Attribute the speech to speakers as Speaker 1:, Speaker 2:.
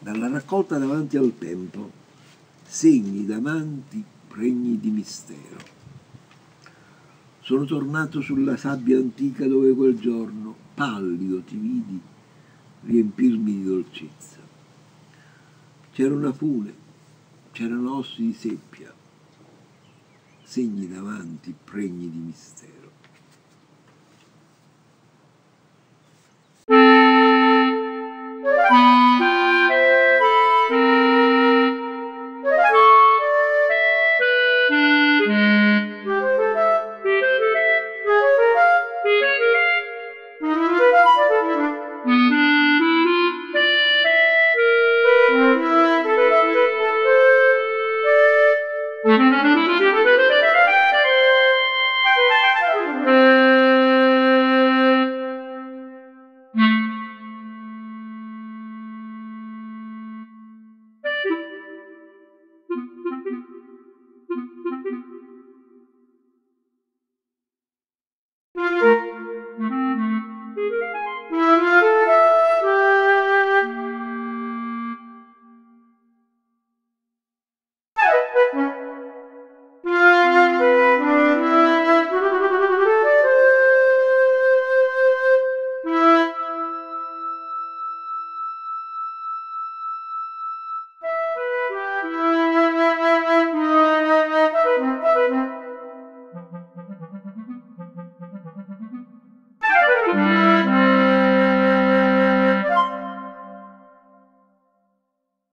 Speaker 1: dalla raccolta davanti al tempio, segni d'amanti pregni di mistero. Sono tornato sulla sabbia antica dove quel giorno, pallido, ti vidi riempirmi di dolcezza. C'era una fune, c'erano ossi di seppia, segni d'amanti pregni di mistero.